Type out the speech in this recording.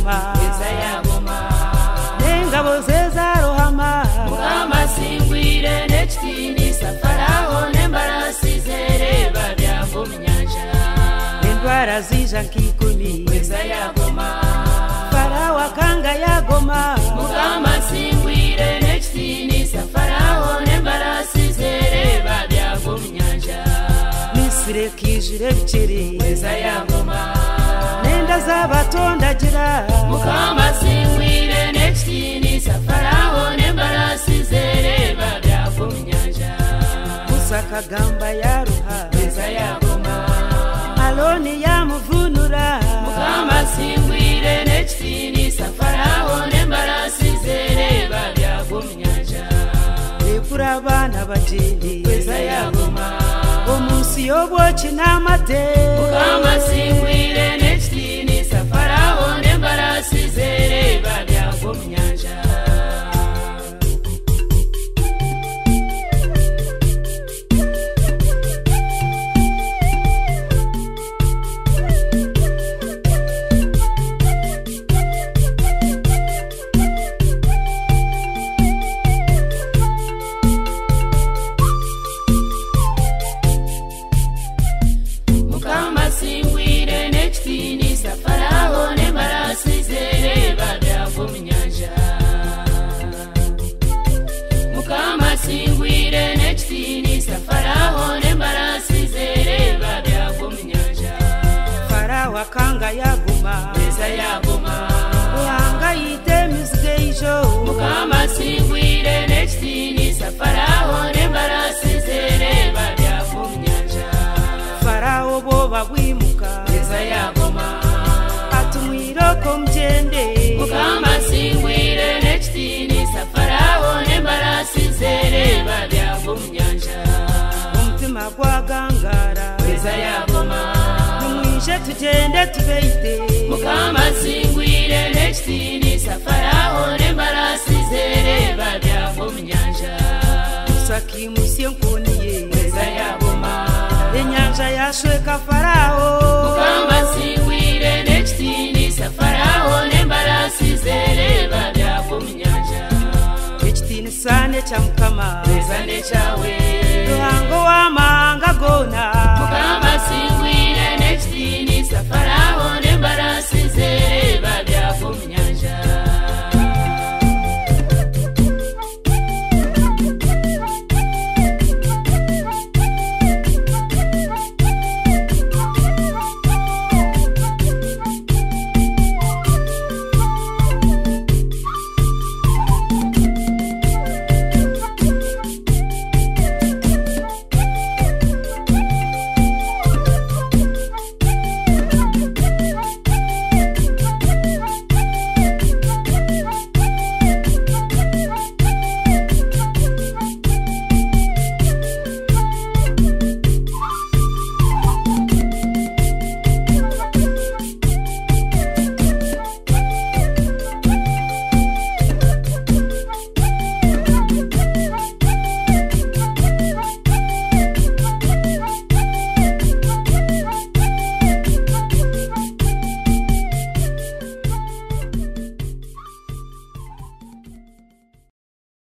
yagoma n'ingabo ze zarohama Mukama singwire n'ekitinisa Faraho n'embarasi zereba byava mu nyanja indwara zija nk'ikumi yagoma Farawo akanga yagoma Mukama singwire n'ekitinisa Faraho n'embarasi zereba byava mu nyanja Misiri kijire bikiri yagoma nenda z'abatondagira Mukama singwire n'ekitinisa Faraho n'embarasi zereba byava mu nyanja Musa kagamba yaruha yagoma Aloni yamuvunura Mukama singwire n'ekitinisa Faraho n'embarasi zereba byava mu nyanja ekura abana batindi yagoma omunsi y'obwoki n'amate Mukama singwire n'ekitinisa Faraho n'embarasi zereba byava mu nyanja Mukama singwire n'ekitinisa Faraho n'embarasi zereba byava mu nyanja Mukama singwire n'ekitinisa Faraho n'embarasi zereba byava mu nyanja Farawo akanga yagoma yagoma ruhanga yite emizigo eijo Mukama singwire n'ekitinisa Faraho n'embarasi zereba byava mu nyanja Farawo boba bwimuka yagoma atumwiroko mugende Mukama singwire n'ekitinisa Faraho n'embarasi zereba byava mu nyanja omutima gwagangara yagoma nimwije tugende tubeite Mukama singwire n'ekitinisa Faraho n'embarasi zereba byava mu nyanja musakimusi enkoniye yagoma enyanja yashweka Farawo Mukama singwire n'ekitinisa Faraho n'embarasi zereba byava mu nyanja ekitinisa nekya Mukama nekyawe ruhango w'amahanga gona Mukama singwire n'ekitinisa Faraho